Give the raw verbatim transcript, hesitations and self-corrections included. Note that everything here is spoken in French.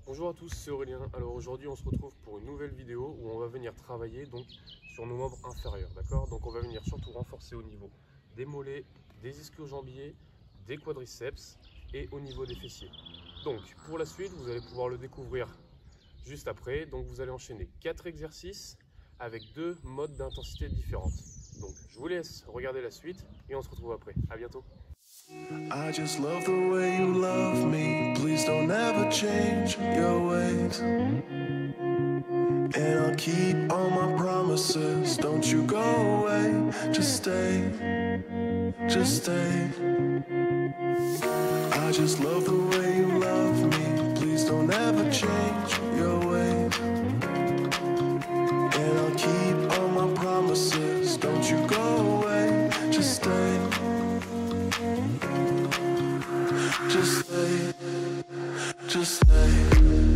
Bonjour à tous, c'est Aurélien. Alors aujourd'hui on se retrouve pour une nouvelle vidéo où on va venir travailler donc sur nos membres inférieurs, d'accord? Donc on va venir surtout renforcer au niveau des mollets, des ischio-jambiers, des quadriceps et au niveau des fessiers. Donc pour la suite vous allez pouvoir le découvrir juste après. Donc vous allez enchaîner quatre exercices avec deux modes d'intensité différentes. Donc je vous laisse regarder la suite et on se retrouve après. À bientôt. I just love the way you love me. Please don't ever change your ways. And I'll keep all my promises. Don't you go away. Just stay. Just stay. I just love the way you love me. Please don't ever change your ways. And I'll keep all my promises. Don't you go away. Just stay. Just stay, just stay.